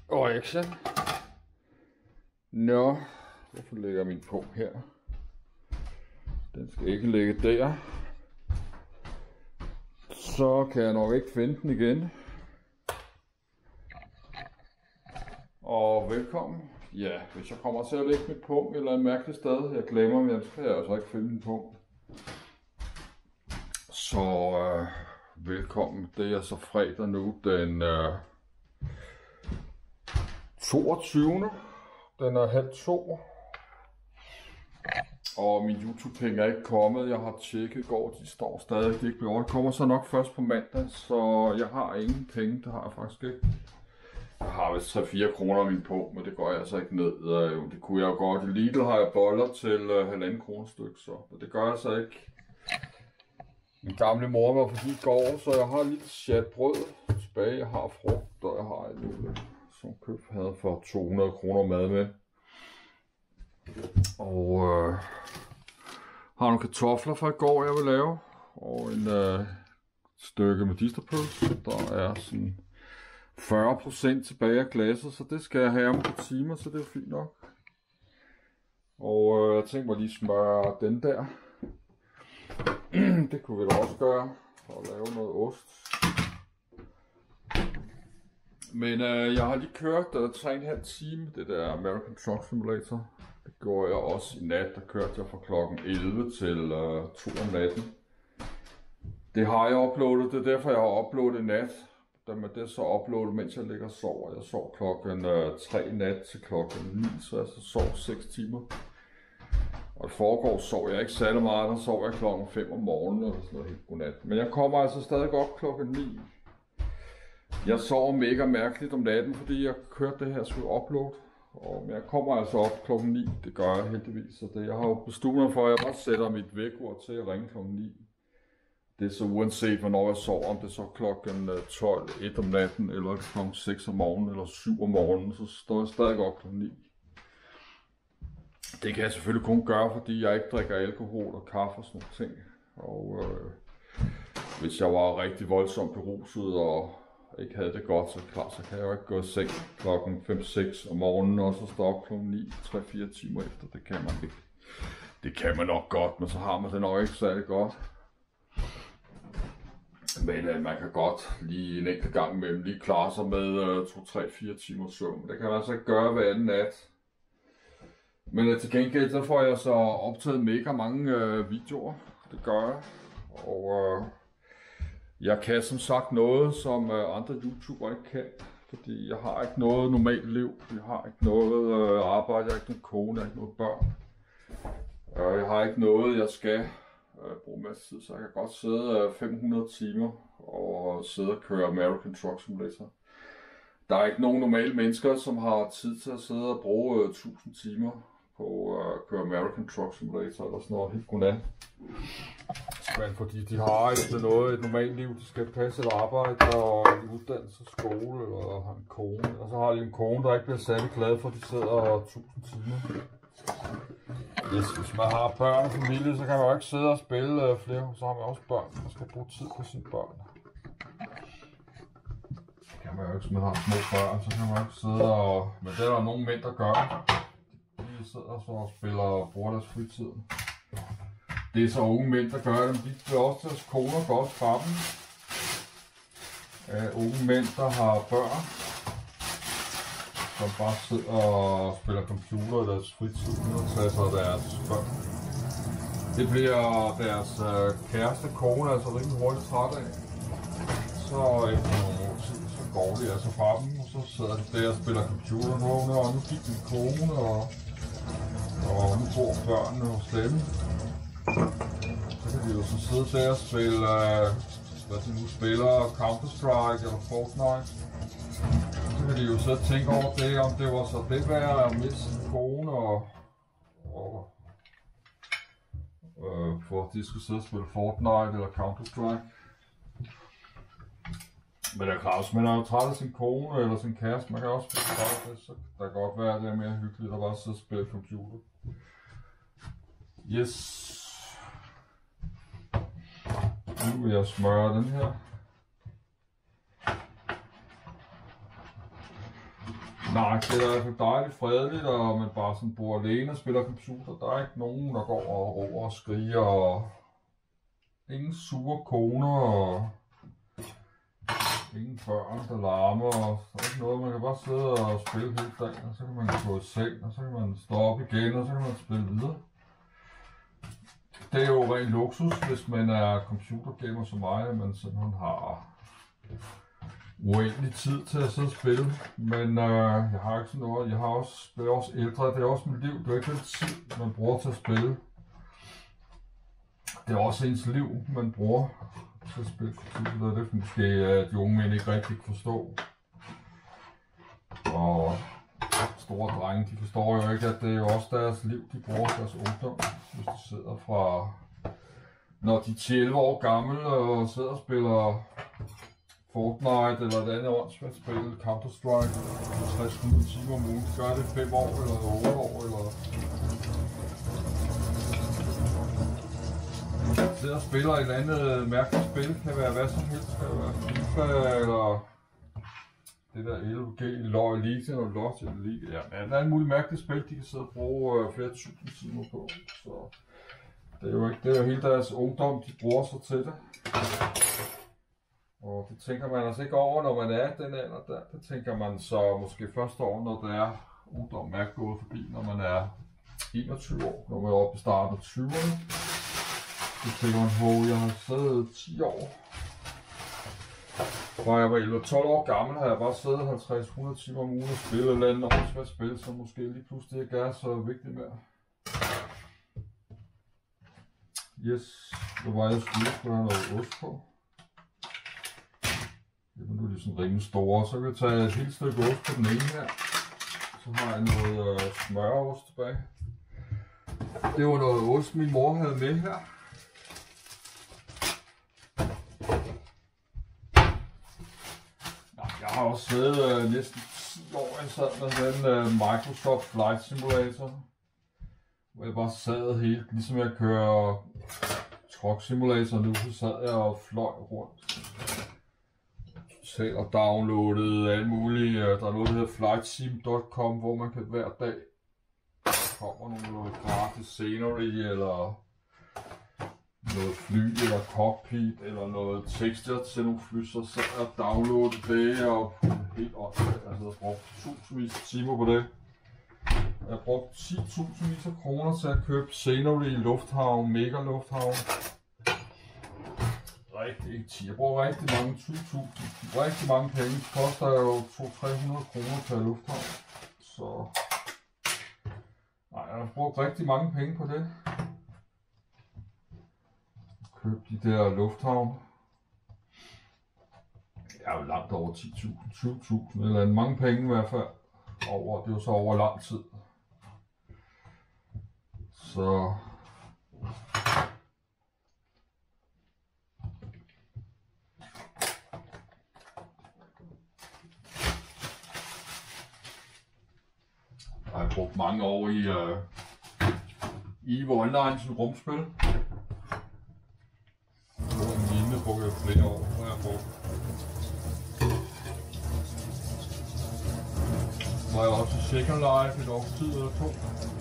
Og action. Nå, hvorfor lægger min pung her? Den skal ikke ligge der. Så kan jeg nok ikke finde den igen. Og velkommen. Ja, hvis jeg kommer til at lægge mit pung eller en mærkelig sted, jeg glemmer mig, så kan jeg altså ikke finde min pung. Så velkommen. Det er så fredag nu, den 22. Den er 1:30. Og min YouTube-penge er ikke kommet. Jeg har tjekket i går, de står stadig. Det ikke bliver. Det kommer så nok først på mandag, så jeg har ingen penge. Det har jeg faktisk ikke. Jeg har vist 3-4 kroner min på, men det går jeg altså ikke ned. Det kunne jeg jo godt. I Lidl har jeg boller til 1,5 kroner styk, så det gør jeg altså ikke. Min gamle mor var forbi i går, så jeg har lidt chat brød tilbage. Jeg har frugt, og jeg har et lille som køb havde for 200 kroner mad med. Og har nogle kartofler fra i går, jeg vil lave. Og en stykke medisterpølse. Der er sådan 40% tilbage af glasset, så det skal jeg have om et par timer, så det er fint nok. Og jeg tænkte mig lige smøre den der. Det kunne vi da også gøre, for at lave noget ost. Men jeg har lige kørt 3,5 time, det der American Truck Simulator. Det gjorde jeg også i nat, der kørte jeg fra klokken 11 til 2 om natten. Det har jeg uploadet, det er derfor jeg har uploadet i nat. Det er så uploadet, mens jeg ligger og sover. Jeg sov klokken 3 i nat til klokken 9, så jeg så sov 6 timer. Og det foregår sov jeg ikke særlig meget, der sov jeg klokken 5 om morgenen eller sådan noget helt godnat. Men jeg kommer altså stadig op klokken 9. Jeg sover mega mærkeligt om natten, fordi jeg kørte det her skulle upload. Men jeg kommer altså op klokken 9, det gør jeg heldigvis. Så det, jeg har jo besluttet mig for, at jeg bare sætter mit vækkeur til at ringe klokken 9. Det er så uanset hvornår jeg sover, om det er så klokken 12, 1 om natten, eller klokken 6 om morgenen, eller 7 om morgenen, så står jeg stadig op klokken 9. Det kan jeg selvfølgelig kun gøre, fordi jeg ikke drikker alkohol og kaffe og sådan nogle ting. Og hvis jeg var rigtig voldsomt beruset og ikke havde det godt, så klart, så kan jeg jo ikke gå i seng klokken 5-6 om morgenen, og så stå op klokken 9, 3-4 timer efter. Det kan man ikke. Det kan man nok godt, men så har man det nok ikke særlig godt. Men man kan godt lige en enkelt gang imellem lige klare sig med 2-3-4 timer søvn. Det kan man altså ikke gøre hver anden nat. Men til gengæld så får jeg så optaget mega mange videoer. Det gør jeg. Og jeg kan som sagt noget, som andre YouTubere ikke kan. Fordi jeg har ikke noget normalt liv. Jeg har ikke noget arbejde, jeg har ikke nogen kone, jeg har ikke noget børn. Jeg har ikke noget, jeg skal bruge en masse tid, så jeg kan godt sidde 500 timer og sidde og køre American Truck Simulator. Der er ikke nogen normale mennesker, som har tid til at sidde og bruge 1000 timer på at køre American Truck Simulator eller sådan noget helt godnat. Men fordi de har ikke noget et normalt liv, de skal passe et arbejde og en uddannelse, skole eller har en kone. Og så har de en kone, der ikke bliver særlig glad for, at de sidder 1000 timer. Hvis man har børn og familie, så kan man jo ikke sidde og spille flere. Så har man også børn, man skal bruge tid på sine børn. Det kan man jo ikke, hvis man har små børn, så kan man jo ikke sidde og... Men det er der nogle mænd, der gør. De sidder så og spiller og bruger deres fritid. Det er så unge mænd, der gør det, men de bliver også deres koner godt fra dem. Unge mænd, der har børn, som bare sidder og spiller computer i deres fritid, og tager sig af deres børn. Det bliver deres kæreste kone altså rimelig hurtigt træt af. Så efter nogle tid, så går de altså fra dem, og så sidder de der og spiller computer og nu gik min kone, og nu bor børnene hos dem. Så kan de jo så sidde der og spille, hvad de nu spiller, Counter-Strike eller Fortnite. Så kan de jo så tænke over det, om det var så det værd at miste sin kone og for at de skulle sidde og spille Fortnite eller Counter-Strike. Men det er klart, hvis man er jo træt af sin kone eller sin kæreste, man kan også spille træt af det, så der kan godt være, at det er mere hyggeligt at bare sidde og spille computer. Yes. Nu vil jeg smøre den her. Nej, det er i hvert fald dejligt fredeligt, og man bare sådan bor alene og spiller computer. Der er ikke nogen, der går og råber og skriger, og ingen sure koner, og ingen børn, der larmer, og der er ikke noget. Man kan bare sidde og spille hele dagen, og så kan man gå i seng, og så kan man stå op igen, og så kan man spille videre. Det er jo ren luksus, hvis man er computergamer som mig, at man simpelthen har uendelig tid til at sidde og spille. Men jeg har ikke sådan noget. Jeg er også ældre. Det er også mit liv. Det er ikke den tid, man bruger til at spille. Det er også ens liv, man bruger til at spille computer. Det er måske de unge mænd ikke rigtig kan forstå. Og store drenge, de forstår jo ikke, at det er jo også deres liv, de bruger deres ungdom. Hvis de sidder fra, når de er 11 år gamle og sidder og spiller Fortnite eller et andet åndsvært spil, Counter-Strike, 60-100 timer om ugen. Gør det 5 år eller 8 år eller... Sidder og spiller et eller andet mærkeligt spil, kan være hvad som helst, kan være FIFA eller det der LG, LOL Elite og LOL Elite. Ja, men der er en mulig mærkeligt spil, de kan sidde og bruge flere tusind timer på. Så det er jo ikke, det er jo hele deres ungdom, de bruger sig til det. Og det tænker man altså ikke over, når man er den alder der. Det tænker man så måske første år, når det er ungdom er gået forbi, når man er 21 år, når man er oppe i starten af 20'erne. Så tænker man, jeg har siddet 10 år. Fra jeg var 11-12 år gammel, har jeg bare siddet 50-100 timer om ugen og spillet et eller andet årsvært spil, som måske lige pludselig ikke er så vigtigt mere. Yes, det var jeg skulle have noget ost på. Nu er de sådan rimelig store, så kan vi tage et helt stykke ost på den ene her. Så har jeg noget smørost tilbage. Det var noget ost, min mor havde med her. Jeg har også siddet næsten 10 år, jeg sad med den Microsoft Flight Simulator. Hvor jeg bare sad helt, ligesom jeg kører Truck Simulator nu, så sad jeg og fløj rundt. Selv og downloadede alt muligt. Der er noget, der hedder flightsim.com, hvor man kan hver dag kommer nogle gratis scenery, eller noget fly, eller cockpit, eller noget tekster til nogle fly, så sad jeg og downloadede det, og helt åndssvagt. Altså, jeg brugte tusindvis af timer på det. Jeg brugte 10.000 af kroner til at købe scenery i lufthavn, mega lufthavn. Ikke 10. Jeg bruger rigtig mange 20.000. Rigtig mange penge. Det koster jo 200-300 kroner per lufthavn. Så nej, jeg har brugt rigtig mange penge på det. Køb de der lufthavn. Jeg er jo langt over 10.000, 20.000 eller mange penge i hvert fald. Over, det er jo så over lang tid. Så jeg har brugt mange år i EVE Online som rumspil. En lignende brugte jeg flere år, hvor jeg brugt. Var jeg også i Second Life et års tid eller to.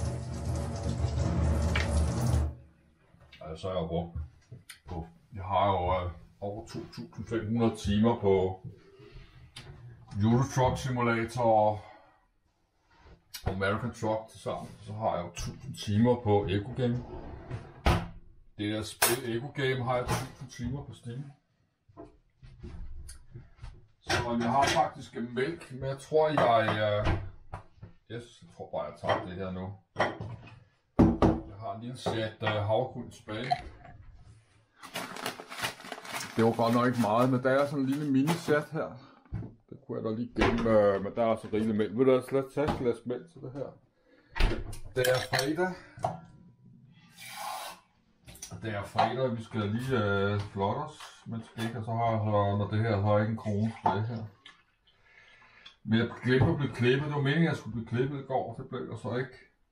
Altså, jeg har brugt på. Jeg har jo over 2.500 timer på Euro Truck Simulator og American Truck til sammen. Så har jeg jo 1000 timer på Echo Game. Det der spil Echo Game har jeg 1000 timer på Steam. Så jeg har faktisk en mælk, men jeg tror jeg tror bare jeg tager det her nu. Jeg har en lille sæt havregryn tilbage. Det var godt nok ikke meget, men der er sådan en lille mini-sæt her. Det kunne jeg da lige gemme, men der er altså rigeligt mælk. Vil du slet tage et glas mælk til det her? Det er fredag. Det er fredag, vi skal lige flotte os, mens vi ikke, og så har jeg så, når det her, så har jeg ikke en krone for det her. Men jeg glemte at blive klippet. Det var meningen, at jeg skulle blive klippet i går. Det blev jeg så ikke.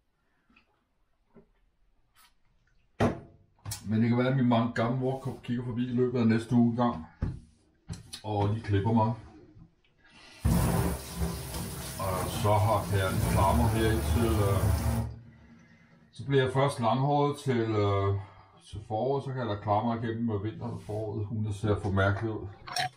Men det kan være, at min mange gamle mor kigger forbi i løbet af næste uge gang. Og de klipper mig. Og så kan jeg klare mig her til... Så bliver jeg først langhåret til foråret, så kan jeg da klare mig igennem vinteren og foråret, uden at se for mærkeligt ud.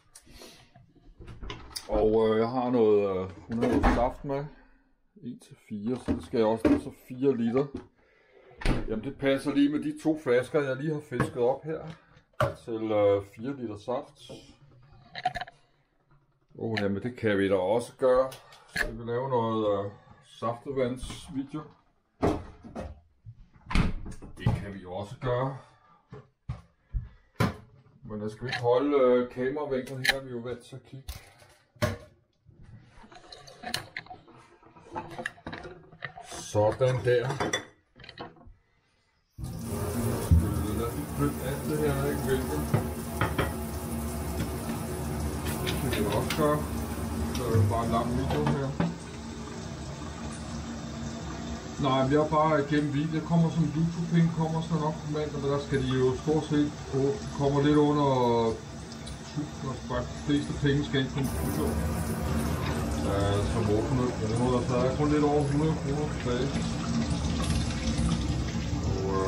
Og jeg har noget 100 saft med, 1-4, så det skal jeg også have, så 4 liter. Jamen det passer lige med de 2 flasker, jeg lige har fisket op her, til 4 liter saft. Jamen det kan vi da også gøre. Så vi vil lave noget saftevandsvideo. Det kan vi også gøre. Men jeg skal ikke holde kameravinklen her, vi er jo vant til at kigge. Sådan der. Lad os flytte alt det her, ikke vinkel. Det kan vi også gøre. Så er det bare en lang video her. Nej, men jeg er bare igennem video. Jeg kommer som YouTube-penge, kommer så nok på mandag, men der skal de jo stort set kommer lidt under 1000, og de fleste penge skal ind på en video. Som 800 kroner, så er der kun lidt over 100 kroner tilbage. Og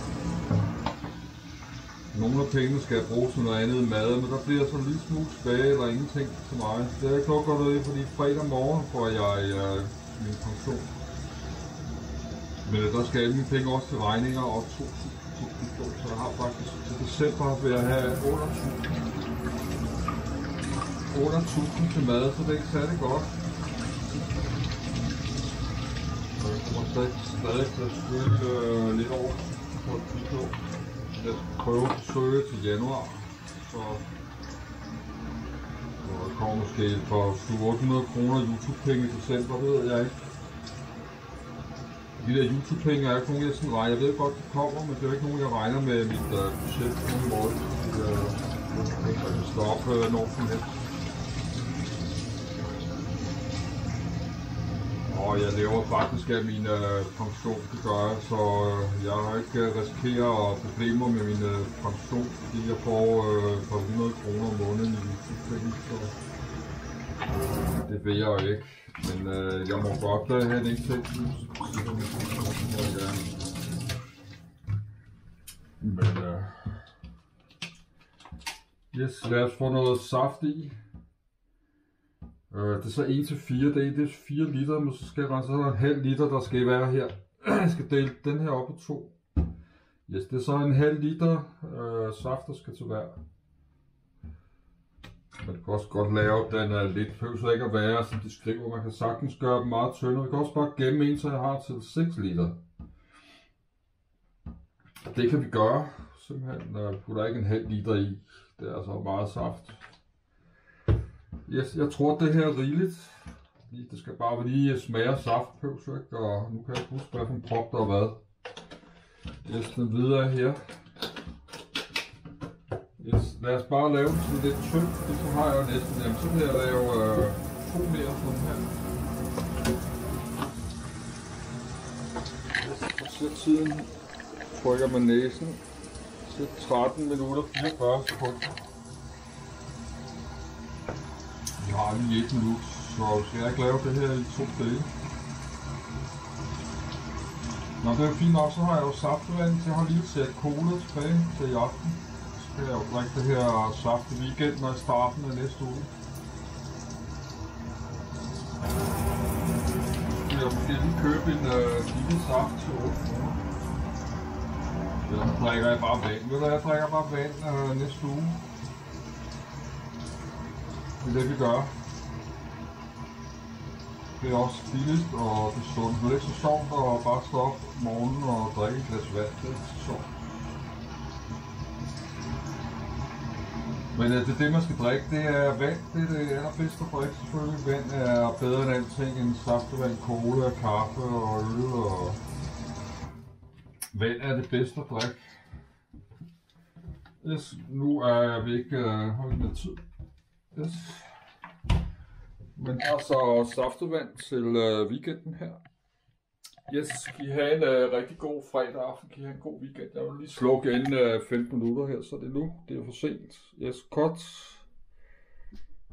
nogle af pengene skal jeg bruge til noget andet mad, men der bliver så en lille smule tilbage, eller ingenting til mig. Det er ikke nok godt ud, fordi fredag morgen får jeg min pension. Men der skal alle mine penge også til regninger og 2.000 så jeg har faktisk til december vil jeg have 8.000 til mad, så det er ikke særlig godt. Så jeg kommer stadig til at skylde lidt over på et kilo. Jeg skal prøve at søge til januar, så der kommer måske for 700-800 kroner YouTube-penge i december, det ved jeg ikke. De der YouTube-penge er ikke nogen, jeg sådan regner. Jeg ved godt, de kommer, men det er ikke nogen, jeg regner med mit budget på nogen måde. Jeg kan stå op når som helst. Og jeg lever faktisk af min pension, det gør jeg, så jeg har ikke risikeret problemer med min pension, fordi jeg får et par 100 kroner om måneden i YouTube-penge, så det vil jeg ikke. Men jeg må godt have en indtægt. Men yes, lad os få noget saft i. Det er så 1-4, det er 4 liter, men så skal jeg rense en halv liter, der skal være her. Jeg skal dele den her op i 2. Yes, det er så en halv liter saft, der skal til hver. Man kan også godt lave den lidt, behøver ikke at være, som de skriver. Man kan sagtens gøre den meget tyndere. Vi kan også bare gemme en, så jeg har til 6 liter. Det kan vi gøre. Simpelthen putter ikke en halv liter i. Det er altså meget saft. Yes, jeg tror, det her er rigeligt. Det skal bare lige smage saft på, ikke? Og nu kan jeg huske, hvad for en prop der har været. Yes, den videre her. Yes, lad os bare lave den sådan lidt tynd, så har jeg jo næsten, jamen så vil jeg lave 2 mere sådan her. Yes, så tiden trykker man næsen til 13 minutter 44 sekunder. Vi har lige 1 minut, så skal jeg ikke lave det her i 2 dele. Nå, det er fint nok, så har jeg jo saftevand, så jeg har lige sat cola tilbage til i aften. Så kan jeg jo drikke det her saft i weekenden og i starten af næste uge. Så jeg måske lige købe en lille saft til 8 kroner. Ellers drikker jeg bare vand. Ved du, jeg drikker bare vand næste uge. Det er det, vi gør. Det er også billigt og det er sundt. Det er ikke så sjovt at bare stå op om morgenen og drikke et glas vand. Det er ikke så sjovt. Men det man skal drikke, det er vand. Det er det allerbedste at drikke selvfølgelig. Vand er bedre end alting end saftevand, cola, kaffe og øl. Og vand er det bedste at drikke. Yes, nu er vi ikke holdt med tid. Yes. Men der er så saftevand til weekenden her. Yes, kan I have en rigtig god fredag aften, kan I have en god weekend. Jeg vil lige slukke inden 15 minutter her, så det er nu. Det er for sent. Yes, cut.